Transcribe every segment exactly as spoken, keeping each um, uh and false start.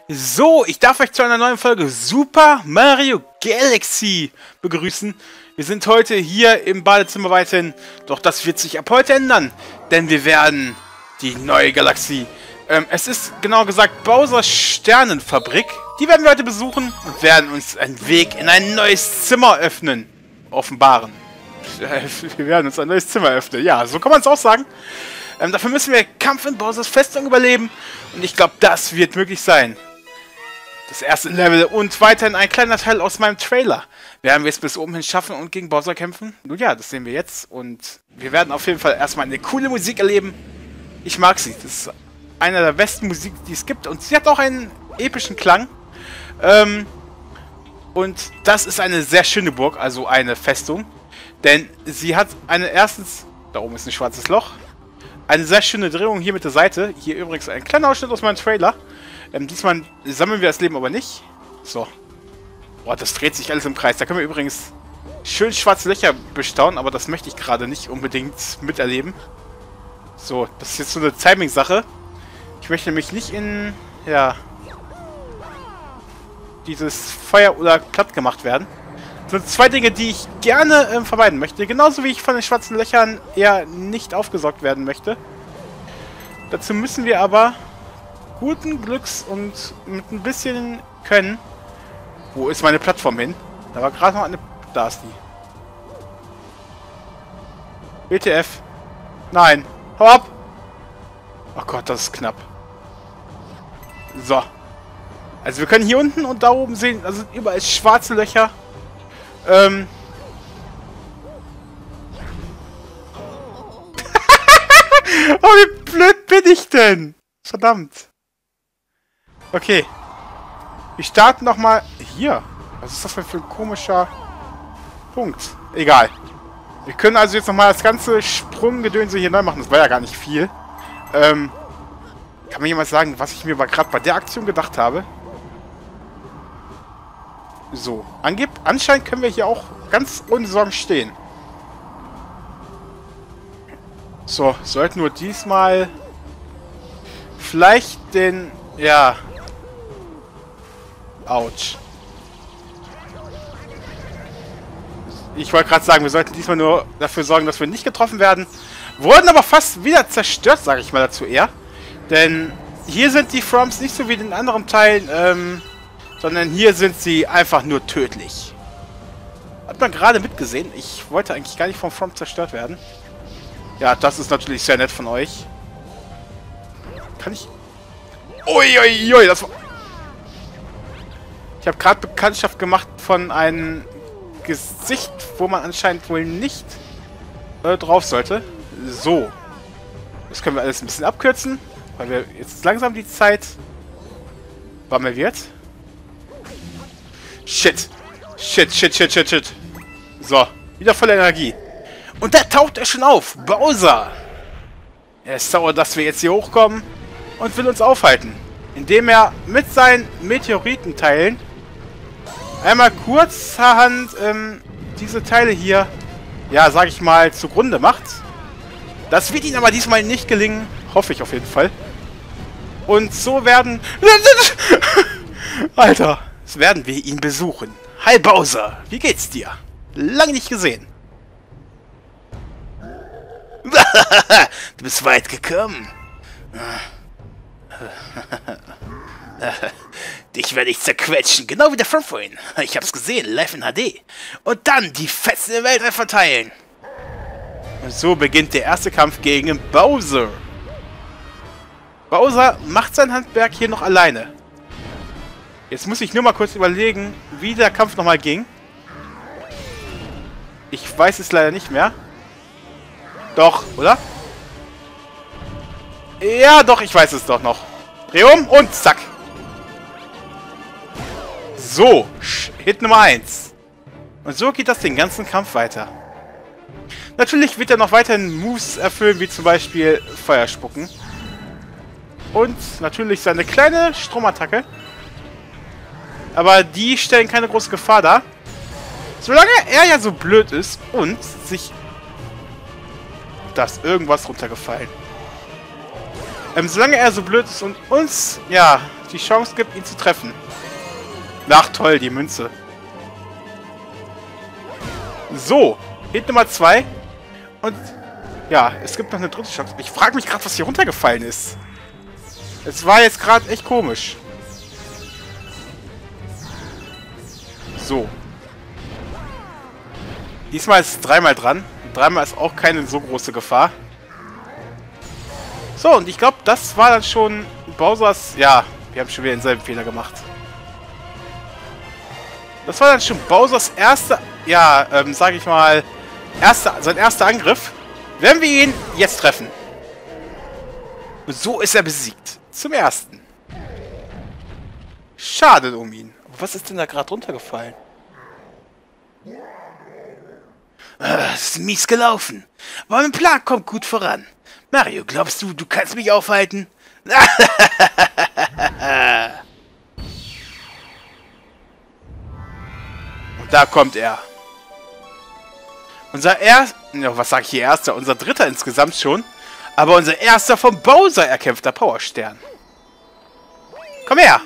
So, ich darf euch zu einer neuen Folge Super Mario Galaxy begrüßen. Wir sind heute hier im Badezimmer weiterhin, doch das wird sich ab heute ändern, denn wir werden die neue Galaxie, ähm, es ist genau gesagt Bowser's Sternenfabrik, die werden wir heute besuchen und werden uns einen Weg in ein neues Zimmer öffnen, offenbaren. Wir werden uns ein neues Zimmer öffnen, ja, so kann man es auch sagen. Ähm, dafür müssen wir Kampf in Bowser's Festung überleben und ich glaube, das wird möglich sein. Das erste Level und weiterhin ein kleiner Teil aus meinem Trailer. Werden wir es bis oben hin schaffen und gegen Bowser kämpfen? Nun ja, das sehen wir jetzt. Und wir werden auf jeden Fall erstmal eine coole Musik erleben. Ich mag sie. Das ist eine der besten Musik, die es gibt. Und sie hat auch einen epischen Klang. Ähm, und das ist eine sehr schöne Burg, also eine Festung. Denn sie hat eine erstens... Da oben ist ein schwarzes Loch. Eine sehr schöne Drehung hier mit der Seite. Hier übrigens ein kleiner Ausschnitt aus meinem Trailer. Ähm, diesmal sammeln wir das Leben aber nicht. So. Boah, das dreht sich alles im Kreis. Da können wir übrigens schön schwarze Löcher bestaunen, aber das möchte ich gerade nicht unbedingt miterleben. So, das ist jetzt so eine Timing-Sache. Ich möchte nämlich nicht in, ja, dieses Feuer oder platt gemacht werden. Das sind zwei Dinge, die ich gerne ähm, vermeiden möchte. Genauso wie ich von den schwarzen Löchern eher nicht aufgesaugt werden möchte. Dazu müssen wir aber guten Glücks und mit ein bisschen Können. Wo ist meine Plattform hin? Da war gerade noch eine... Da ist die. W T F. Nein. Hau ab! Oh Gott, das ist knapp. So. Also wir können hier unten und da oben sehen, also überall schwarze Löcher. Ähm... Oh, wie blöd bin ich denn? Verdammt. Okay. Wir starten nochmal hier. Was ist das denn für ein komischer Punkt? Egal. Wir können also jetzt nochmal das ganze Sprunggedönse hier neu machen. Das war ja gar nicht viel. Ähm, kann mir jemand sagen, was ich mir gerade bei der Aktion gedacht habe? So. Angeb anscheinend können wir hier auch ganz ohne Sorgen stehen. So. Sollten nur diesmal vielleicht den... Ja... Autsch. Ich wollte gerade sagen, wir sollten diesmal nur dafür sorgen, dass wir nicht getroffen werden. Wurden aber fast wieder zerstört, sage ich mal dazu eher. Denn hier sind die Froms nicht so wie in den anderen Teilen, ähm, sondern hier sind sie einfach nur tödlich. Hat man gerade mitgesehen. Ich wollte eigentlich gar nicht vom From zerstört werden. Ja, das ist natürlich sehr nett von euch. Kann ich... Uiuiui, ui, das war... Ich habe gerade Bekanntschaft gemacht von einem Gesicht, wo man anscheinend wohl nicht äh, drauf sollte. So. Das können wir alles ein bisschen abkürzen, weil wir jetzt langsam die Zeit wammel wird. Shit. Shit, shit, shit, shit, shit. So. Wieder volle Energie. Und da taucht er schon auf. Bowser. Er ist sauer, dass wir jetzt hier hochkommen und will uns aufhalten. Indem er mit seinen Meteoritenteilen einmal kurzerhand ähm, diese Teile hier, ja, sag ich mal, zugrunde macht. Das wird ihm aber diesmal nicht gelingen. Hoffe ich auf jeden Fall. Und so werden... Alter, so werden wir ihn besuchen. Hi Bowser, wie geht's dir? Lange nicht gesehen. Du bist weit gekommen. Dich werde ich zerquetschen, genau wie der From vorhin. Ich hab's gesehen, live in H D. Und dann die Fetzen der Welt verteilen. Und so beginnt der erste Kampf gegen Bowser. Bowser macht sein Handwerk hier noch alleine. Jetzt muss ich nur mal kurz überlegen, wie der Kampf nochmal ging. Ich weiß es leider nicht mehr. Doch, oder? Ja, doch, ich weiß es doch noch. Dreh um und zack. So, Hit Nummer eins. Und so geht das den ganzen Kampf weiter. Natürlich wird er noch weiterhin Moves erfüllen, wie zum Beispiel Feuer spucken. Und natürlich seine kleine Stromattacke. Aber die stellen keine große Gefahr dar. Solange er ja so blöd ist und sich... Da ist irgendwas runtergefallen. Ähm, solange er so blöd ist und uns, ja, die Chance gibt, ihn zu treffen. Ach toll, die Münze. So, Hit Nummer zwei. Und ja, es gibt noch eine dritte Chance. Ich frage mich gerade, was hier runtergefallen ist. Es war jetzt gerade echt komisch. So. Diesmal ist es dreimal dran. Dreimal ist auch keine so große Gefahr. So, und ich glaube, das war dann schon Bowsers... Ja, wir haben schon wieder denselben Fehler gemacht. Das war dann schon Bowsers erster... Ja, ähm, sag ich mal... Erster, sein erster Angriff. Wenn wir ihn jetzt treffen. Und so ist er besiegt. Zum ersten. Schade um ihn. Aber was ist denn da gerade runtergefallen? Das ist mies gelaufen. Aber mein Plan kommt gut voran. Mario, glaubst du, du kannst mich aufhalten? Und da kommt er. Unser erster... Was sag ich hier? Erster? Unser dritter insgesamt schon. Aber unser erster vom Bowser erkämpfter Powerstern. Komm her!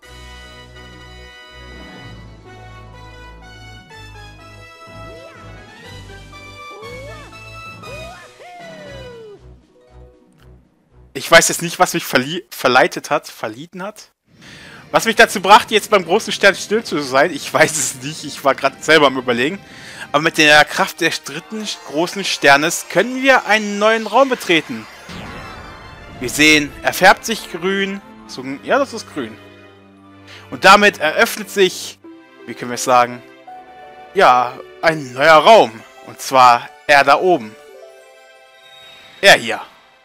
Ich weiß jetzt nicht, was mich verleitet hat, verliehen hat. Was mich dazu brachte, jetzt beim großen Stern still zu sein, ich weiß es nicht. Ich war gerade selber am Überlegen. Aber mit der Kraft des dritten großen Sternes können wir einen neuen Raum betreten. Wir sehen, er färbt sich grün. So, ja, das ist grün. Und damit eröffnet sich, wie können wir es sagen, ja, ein neuer Raum. Und zwar er da oben. Er hier.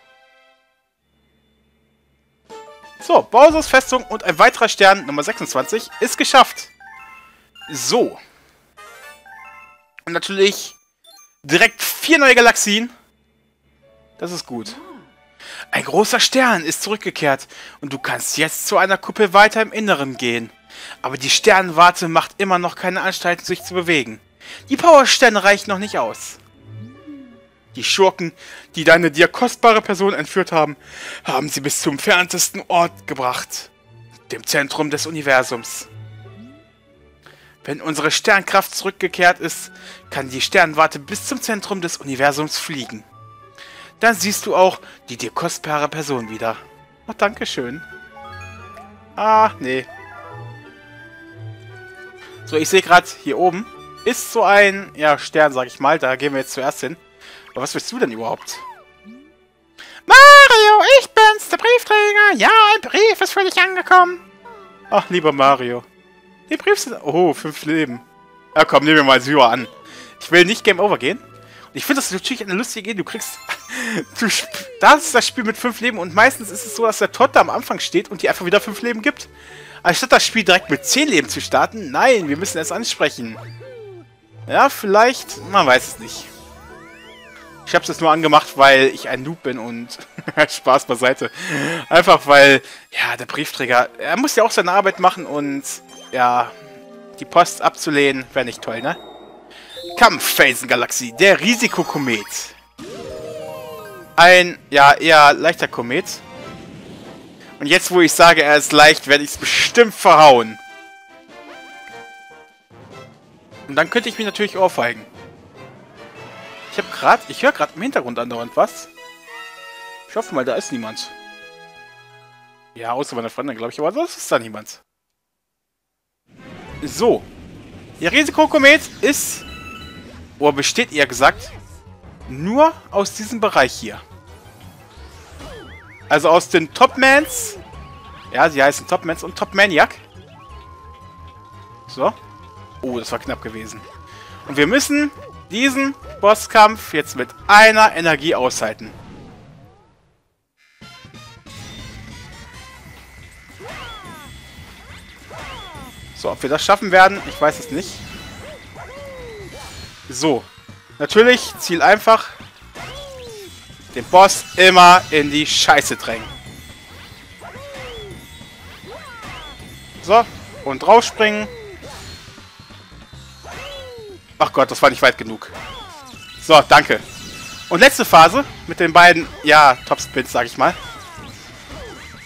So, Bowsers Festung und ein weiterer Stern, Nummer sechsundzwanzig, ist geschafft. So. Und natürlich direkt vier neue Galaxien. Das ist gut. Ein großer Stern ist zurückgekehrt und du kannst jetzt zu einer Kuppel weiter im Inneren gehen. Aber die Sternwarte macht immer noch keine Anstalten, sich zu bewegen. Die Powersterne reichen noch nicht aus. Die Schurken, die deine dir kostbare Person entführt haben, haben sie bis zum fernsten Ort gebracht. Dem Zentrum des Universums. Wenn unsere Sternkraft zurückgekehrt ist, kann die Sternwarte bis zum Zentrum des Universums fliegen. Dann siehst du auch die dir kostbare Person wieder. Oh, dankeschön. Ah, nee. So, ich sehe gerade, hier oben ist so ein, ja, Stern, sag ich mal. Da gehen wir jetzt zuerst hin. Aber was willst du denn überhaupt? Mario, ich bin's, der Briefträger. Ja, ein Brief ist für dich angekommen. Ach, lieber Mario. Die Brief sind... Oh, fünf Leben. Ja, komm, nehmen wir mal Syra an. Ich will nicht Game Over gehen. Und ich finde das natürlich eine lustige Idee. Du kriegst... du das ist das Spiel mit fünf Leben. Und meistens ist es so, dass der Todd da am Anfang steht und dir einfach wieder fünf Leben gibt. Anstatt das Spiel direkt mit zehn Leben zu starten. Nein, wir müssen es ansprechen. Ja, vielleicht... Man weiß es nicht. Ich habe es jetzt nur angemacht, weil ich ein Noob bin und Spaß beiseite. Einfach weil, ja, der Briefträger, er muss ja auch seine Arbeit machen und, ja, die Post abzulehnen, wäre nicht toll, ne? Kampffelsengalaxie, der Risikokomet. Ein, ja, eher leichter Komet. Und jetzt, wo ich sage, er ist leicht, werde ich es bestimmt verhauen. Und dann könnte ich mich natürlich ohrfeigen. Ich habe gerade, ich höre gerade im Hintergrund andauernd was. Ich hoffe mal, da ist niemand. Ja, außer meine Freundin, glaube ich, aber sonst ist da niemand. So. Der Risikokomet ist, oder besteht eher gesagt, nur aus diesem Bereich hier. Also aus den Topmans. Ja, sie heißen Topmans und Topmaniac. So. Oh, das war knapp gewesen. Und wir müssen diesen Bosskampf jetzt mit einer Energie aushalten. So, ob wir das schaffen werden, ich weiß es nicht. So. Natürlich, Ziel einfach. Den Boss immer in die Scheiße drängen. So. Und draufspringen. Ach Gott, das war nicht weit genug. So, danke. Und letzte Phase mit den beiden, ja, Topspins, sag ich mal.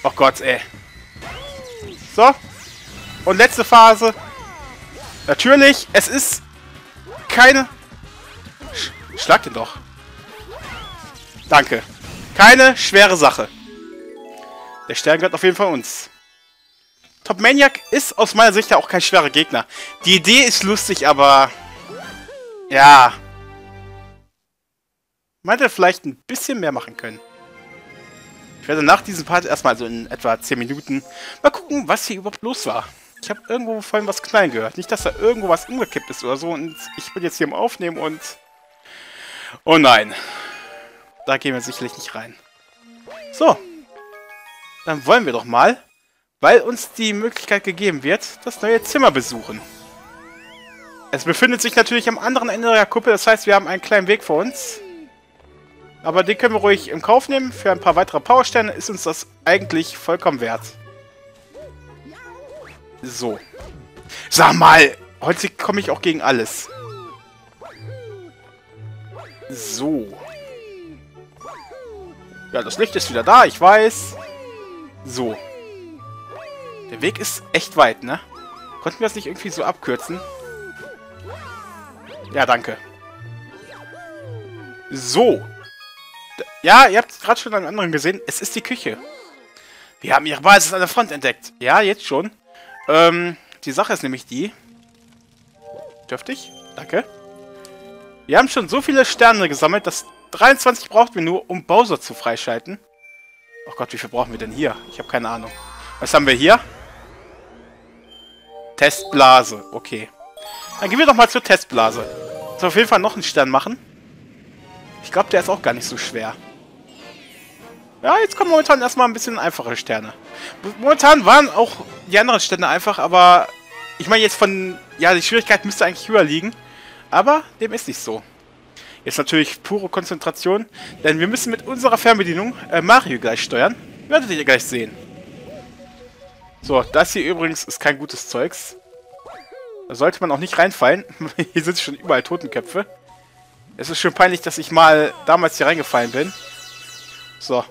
Oh Gott, ey. So. Und letzte Phase. Natürlich, es ist keine... Sch Schlag den doch. Danke. Keine schwere Sache. Der Stern gehört auf jeden Fall uns. Top Maniac ist aus meiner Sicht ja auch kein schwerer Gegner. Die Idee ist lustig, aber... Ja. Man hätte vielleicht ein bisschen mehr machen können. Ich werde nach diesem Part erstmal, so in etwa zehn Minuten, mal gucken, was hier überhaupt los war. Ich habe irgendwo vorhin was knallen gehört. Nicht, dass da irgendwo was umgekippt ist oder so. Und ich bin jetzt hier im Aufnehmen und... Oh nein. Da gehen wir sicherlich nicht rein. So. Dann wollen wir doch mal, weil uns die Möglichkeit gegeben wird, das neue Zimmer besuchen. Es befindet sich natürlich am anderen Ende der Kuppel. Das heißt, wir haben einen kleinen Weg vor uns. Aber den können wir ruhig im Kauf nehmen. Für ein paar weitere Powersterne ist uns das eigentlich vollkommen wert. So. Sag mal, heute komme ich auch gegen alles. So. Ja, das Licht ist wieder da, ich weiß. So. Der Weg ist echt weit, ne? Konnten wir das nicht irgendwie so abkürzen? Ja, danke. So. Ja, ihr habt gerade schon einen anderen gesehen. Es ist die Küche. Wir haben ihre Basis an der Front entdeckt. Ja, jetzt schon. Ähm, die Sache ist nämlich die... Dürfte ich? Danke. Wir haben schon so viele Sterne gesammelt, dass dreiundzwanzig brauchten wir nur, um Bowser zu freischalten. Oh Gott, wie viel brauchen wir denn hier? Ich habe keine Ahnung. Was haben wir hier? Testblase. Okay. Dann gehen wir doch mal zur Testblase. So, auf jeden Fall noch einen Stern machen. Ich glaube, der ist auch gar nicht so schwer. Ja, jetzt kommen momentan erstmal ein bisschen einfache Sterne. Momentan waren auch die anderen Sterne einfach, aber ich meine jetzt von... Ja, die Schwierigkeit müsste eigentlich höher liegen. Aber dem ist nicht so. Jetzt natürlich pure Konzentration, denn wir müssen mit unserer Fernbedienung äh, Mario gleich steuern. Werdet ihr gleich sehen. So, das hier übrigens ist kein gutes Zeugs. Da sollte man auch nicht reinfallen. Hier sind schon überall Totenköpfe. Es ist schon peinlich, dass ich mal damals hier reingefallen bin. So.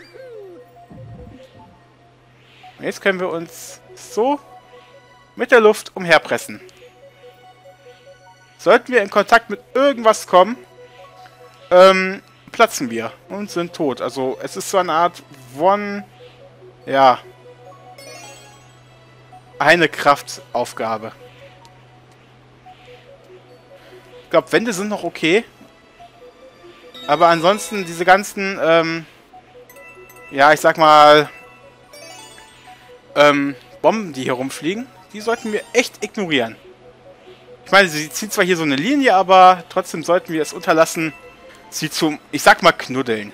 Und jetzt können wir uns so mit der Luft umherpressen. Sollten wir in Kontakt mit irgendwas kommen, ähm, platzen wir und sind tot. Also es ist so eine Art One, ja, eine Kraftaufgabe. Ich glaube, Wände sind noch okay. Aber ansonsten diese ganzen, ähm, ja, ich sag mal, ähm, Bomben, die hier rumfliegen, die sollten wir echt ignorieren. Ich meine, sie ziehen zwar hier so eine Linie, aber trotzdem sollten wir es unterlassen, sie zum, ich sag mal, knuddeln.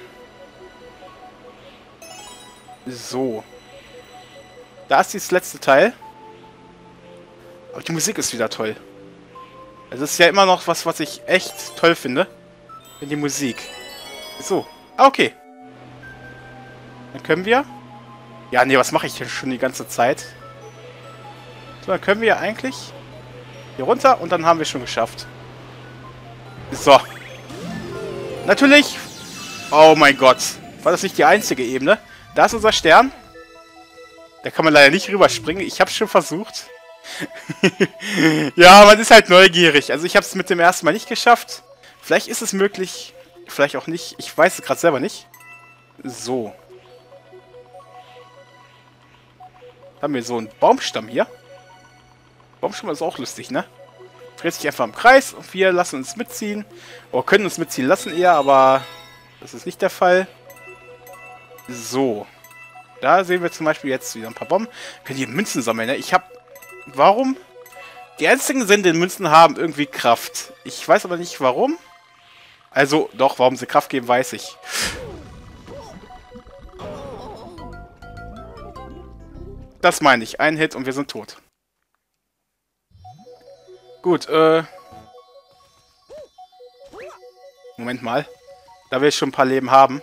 So. Da ist das letzte Teil. Aber die Musik ist wieder toll. Also es ist ja immer noch was, was ich echt toll finde. Die Musik. So. Ah, okay. Dann können wir... Ja, nee, was mache ich denn schon die ganze Zeit? So, dann können wir eigentlich... Hier runter und dann haben wir schon geschafft. So. Natürlich. Oh mein Gott. War das nicht die einzige Ebene? Da ist unser Stern. Da kann man leider nicht rüberspringen. Ich habe es schon versucht. Ja, man ist halt neugierig. Also ich habe es mit dem ersten Mal nicht geschafft. Vielleicht ist es möglich. Vielleicht auch nicht. Ich weiß es gerade selber nicht. So. Haben wir so einen Baumstamm hier. Baumstamm ist auch lustig, ne? Dreht sich einfach im Kreis und wir lassen uns mitziehen. Oder können uns mitziehen lassen eher, aber das ist nicht der Fall. So. Da sehen wir zum Beispiel jetzt wieder ein paar Bomben. Wir können hier Münzen sammeln, ne? Ich hab... Warum? Die einzigen Sinn, den Münzen haben irgendwie Kraft. Ich weiß aber nicht, warum. Also, doch, warum sie Kraft geben, weiß ich. Das meine ich. Ein Hit und wir sind tot. Gut, äh... Moment mal. Da wir schon ein paar Leben haben.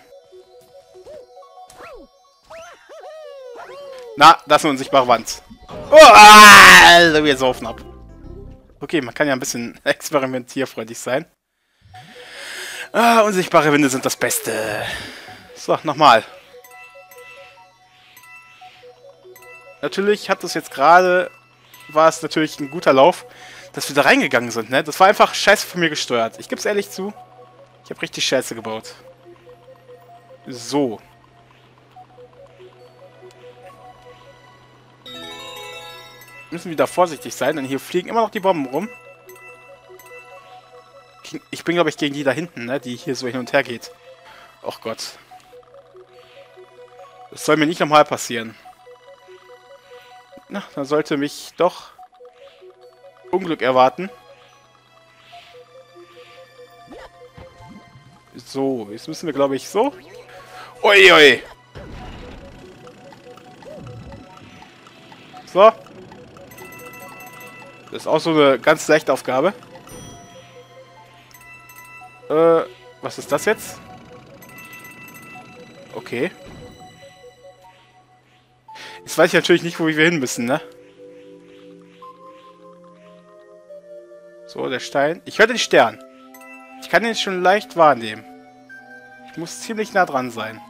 Na, das ist eine unsichtbare Wand. Oh, ah, wir saufen ab. Okay, man kann ja ein bisschen experimentierfreudig sein. Ah, unsichtbare Wände sind das Beste. So, nochmal. natürlich hat das jetzt gerade... War es natürlich ein guter Lauf, dass wir da reingegangen sind, ne? Das war einfach scheiße von mir gesteuert. Ich gebe es ehrlich zu. Ich habe richtig Scheiße gebaut. So. Müssen wieder vorsichtig sein, denn hier fliegen immer noch die Bomben rum. Ich bin, glaube ich, gegen die da hinten, ne? Die hier so hin und her geht. Och Gott. Das soll mir nicht nochmal passieren. Na, dann sollte mich doch Unglück erwarten. So, jetzt müssen wir, glaube ich, so. Uiui. So. Das ist auch so eine ganz leichte Aufgabe. Äh, was ist das jetzt? Okay. Jetzt weiß ich natürlich nicht, wo wir hin müssen, ne? So, der Stein. Ich höre den Stern. Ich kann den schon leicht wahrnehmen. Ich muss ziemlich nah dran sein.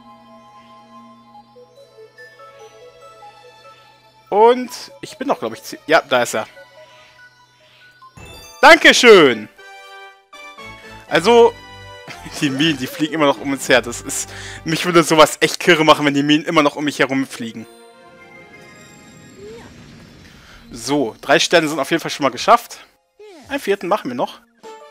Und ich bin doch, glaube ich... Ja, da ist er. Dankeschön! Also, die Minen, die fliegen immer noch um uns her. Das ist... Mich würde sowas echt kirre machen, wenn die Minen immer noch um mich herum fliegen. So, drei Sterne sind auf jeden Fall schon mal geschafft. Einen vierten machen wir noch.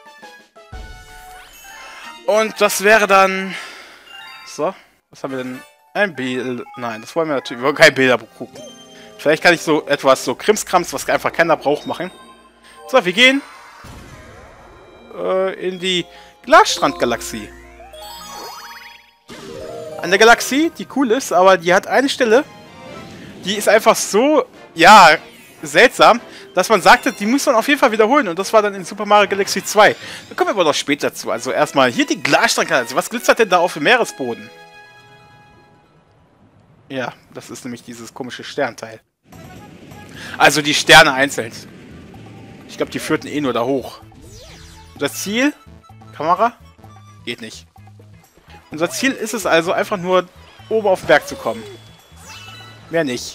Und das wäre dann... So, was haben wir denn? Ein Bild... Nein, das wollen wir natürlich... Wir wollen kein Bilderbuch gucken. Vielleicht kann ich so etwas so Krimskrams, was einfach keiner braucht, machen. So, wir gehen äh, in die Glasstrand-Galaxie. Eine Galaxie, die cool ist, aber die hat eine Stelle, die ist einfach so, ja, seltsam, dass man sagte, die muss man auf jeden Fall wiederholen. Und das war dann in Super Mario Galaxy zwei. Da kommen wir aber noch später zu. Also erstmal hier die Glasstrand-Galaxie. Was glitzert denn da auf dem Meeresboden? Ja, das ist nämlich dieses komische Sternteil. Also die Sterne einzeln. Ich glaube, die führten eh nur da hoch. Unser Ziel? Kamera? Geht nicht. Unser Ziel ist es also, einfach nur oben auf den Berg zu kommen. Mehr nicht.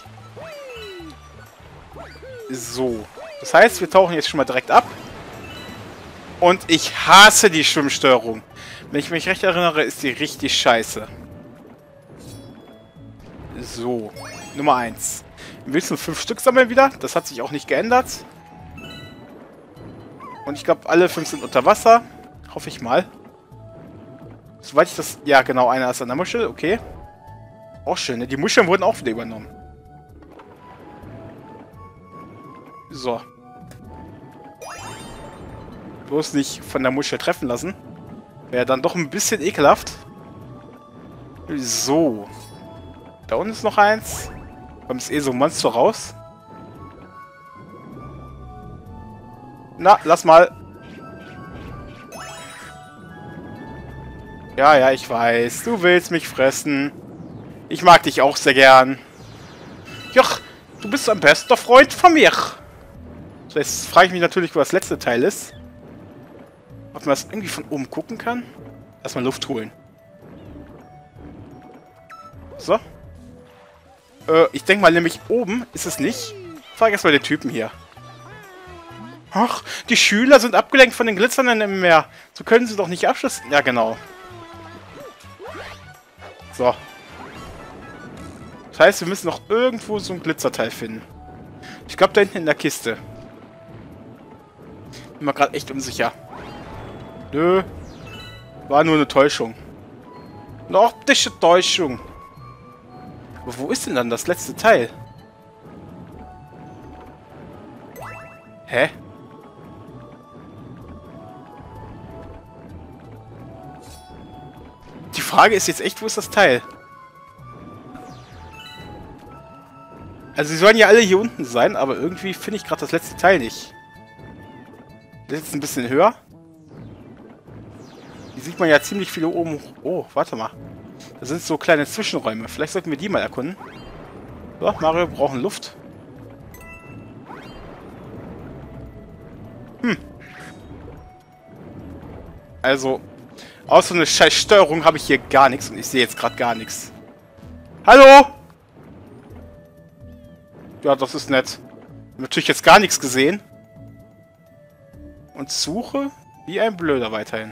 So. Das heißt, wir tauchen jetzt schon mal direkt ab. Und ich hasse die Schwimmsteuerung. Wenn ich mich recht erinnere, ist die richtig scheiße. So. Nummer eins. Willst du fünf Stück sammeln wieder? Das hat sich auch nicht geändert. Und ich glaube, alle fünf sind unter Wasser. Hoffe ich mal. Soweit ich das... Ja, genau, einer ist an der Muschel. Okay. Auch schön, ne? Die Muscheln wurden auch wieder übernommen. So. Bloß nicht von der Muschel treffen lassen. Wäre dann doch ein bisschen ekelhaft. So. Da unten ist noch eins. Kommt eh so ein Monster raus. Na, lass mal. Ja, ja, ich weiß. Du willst mich fressen. Ich mag dich auch sehr gern. Joch, du bist ein bester Freund von mir. So, jetzt frage ich mich natürlich, wo das letzte Teil ist. Ob man das irgendwie von oben gucken kann. Erstmal Luft holen. So. Äh, ich denke mal nämlich oben ist es nicht. Frag erstmal den Typen hier. Ach, die Schüler sind abgelenkt von den Glitzernden im Meer. So können sie doch nicht abschließen. Ja, genau. So. Das heißt, wir müssen noch irgendwo so ein Glitzerteil finden. Ich glaube, da hinten in der Kiste. Bin mir gerade echt unsicher. Nö. War nur eine Täuschung. Eine optische Täuschung. Aber wo ist denn dann das letzte Teil? Hä? Die Frage ist jetzt echt, wo ist das Teil? Also sie sollen ja alle hier unten sein, aber irgendwie finde ich gerade das letzte Teil nicht. Das ist jetzt ein bisschen höher. Hier sieht man ja ziemlich viele oben. Oh, warte mal. Da sind so kleine Zwischenräume. Vielleicht sollten wir die mal erkunden. So, Mario, wir brauchen Luft. Hm. Also, außer eine scheiß Steuerung habe ich hier gar nichts. Und ich sehe jetzt gerade gar nichts. Hallo? Ja, das ist nett. Natürlich jetzt gar nichts gesehen. Und suche wie ein Blöder weiterhin.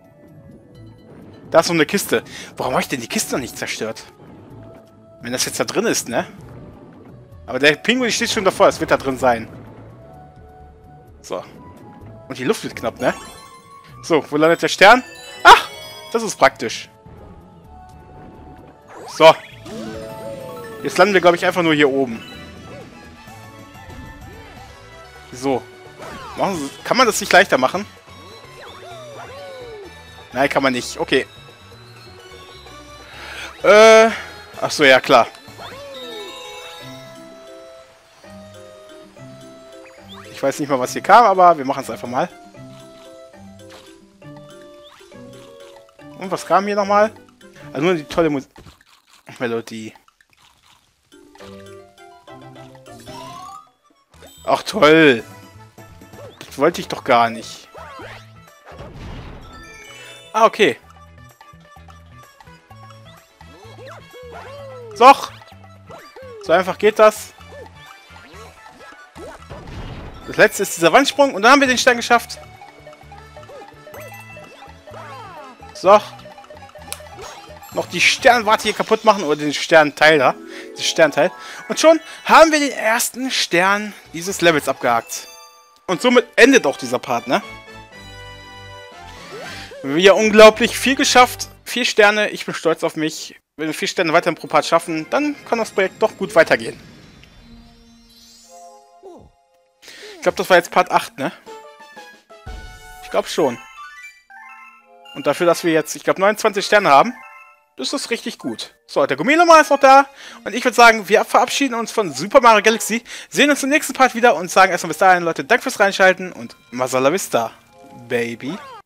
Da ist so eine Kiste. Warum habe ich denn die Kiste noch nicht zerstört? Wenn das jetzt da drin ist, ne? Aber der Pinguin steht schon davor, es wird da drin sein. So. Und die Luft wird knapp, ne? So, wo landet der Stern? Ach, das ist praktisch. So. Jetzt landen wir, glaube ich, einfach nur hier oben. So. Machen Sie, kann man das nicht leichter machen? Nein, kann man nicht. Okay. Äh. Ach so, ja, klar. Ich weiß nicht mal, was hier kam, aber wir machen es einfach mal. Und was kam hier nochmal? Also nur die tolle Mus Melodie. Ach toll. Das wollte ich doch gar nicht. Ah, okay. Doch. So einfach geht das. Das letzte ist dieser Wandsprung und dann haben wir den Stern geschafft. So. Noch die Sternwarte hier kaputt machen oder den Sternteil da. Das Sternteil. Und schon haben wir den ersten Stern dieses Levels abgehakt. Und somit endet auch dieser Part, ne? Wir haben unglaublich viel geschafft. Vier Sterne, ich bin stolz auf mich. Wenn wir vier Sterne weiterhin pro Part schaffen, dann kann das Projekt doch gut weitergehen. Ich glaube, das war jetzt Part acht, ne? Ich glaube schon. Und dafür, dass wir jetzt, ich glaube, neunundzwanzig Sterne haben, ist das richtig gut. So, der Gummiloma ist noch da. Und ich würde sagen, wir verabschieden uns von Super Mario Galaxy. Sehen uns im nächsten Part wieder und sagen erstmal bis dahin, Leute, danke fürs Reinschalten und Masala Vista, Baby.